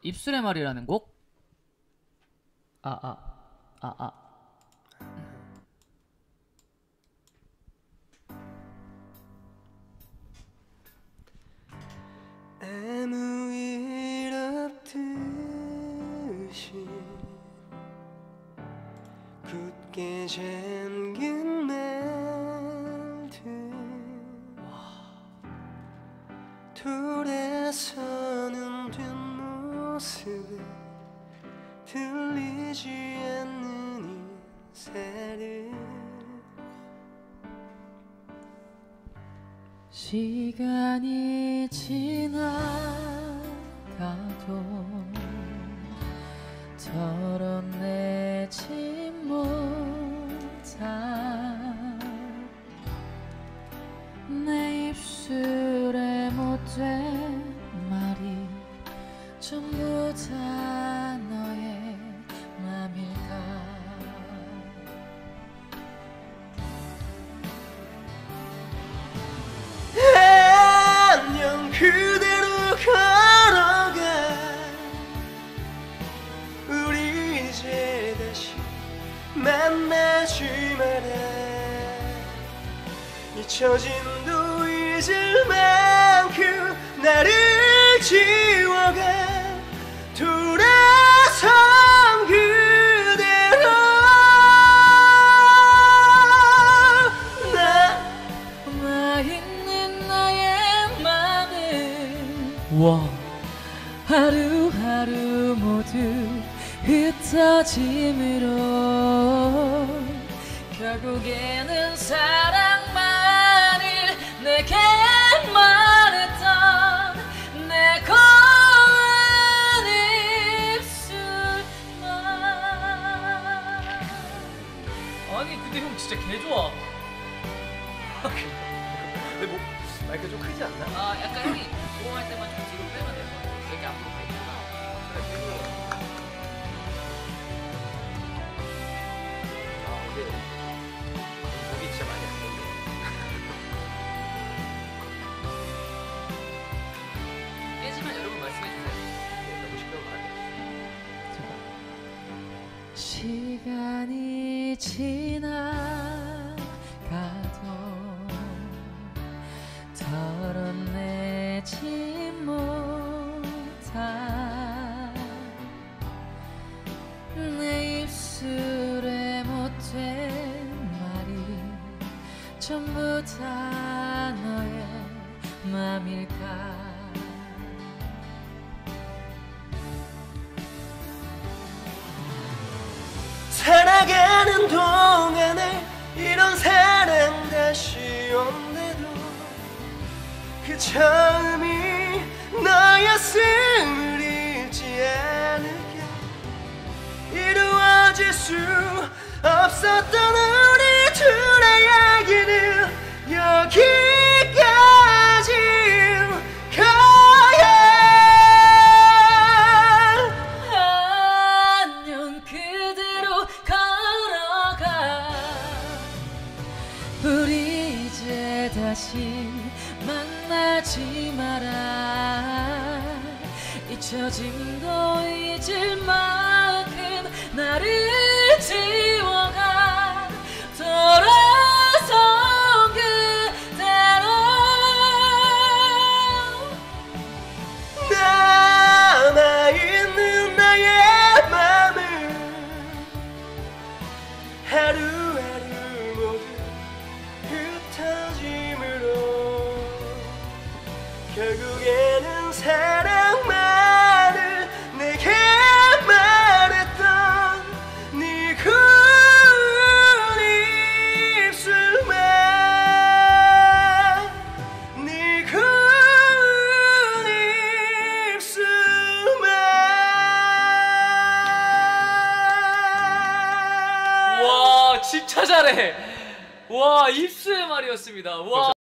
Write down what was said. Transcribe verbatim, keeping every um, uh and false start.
입술의 말이라는 곡. 아, 아, 아, 아. 아무 일 없듯이 굳게 잠긴 말들 돌아서는 뒷모습에 들리지 않는 인사를 시간이 지나가도 털어내지 못한 내 입술에 못된 말이 전부 다 너의 맘일까. 안녕 그대로 걸어가 우리 이제 다시 만나지 마라. 잊혀짐도 잊을 만큼 나를 지워가 돌아선 그대로 나 나 있는 나의 맘을 와 하루하루 모두 흩어짐으로 결국에는 사랑만을 내게 말했던 내 고운 입술만. 아니 근데 형 진짜 개 좋아. 근데 뭐 마이크 좀 크지 않나? 아 약간 형이 보험할 때만 좀 뒤로 빼면 될 것 같아. 이렇게 앞으로 빼니까. 아 근데 목이 진짜 많이 안 좋네. 깨지면 여러분 말씀해 주세요. 네, 너무 시끄러운 거 아니야? 시간이 지나가도 털어내지 못한 내 입술에 못된 말이 전부 다 너의 맘일까. 살아가는 동안에 이런 사랑 다시 온대도 그 처음이 너였음을 잊지 않을게. 이루어질 수 없었던 우리 둘의 이야기는 여기까지인 거야. 안녕 그대로 걸어가 우리 이제 다시 만나지 마라. 잊혀짐도 잊을 만큼 나를 지워가 돌아선 그대로 남아있는 나의 맘을 하루하루 모두 흩어짐으로 결국에는 사랑만을 내게 말했던 네 고운 입술만 네 고운 입술만. 와 진짜 잘해. 와 입술의 말이었습니다. 와.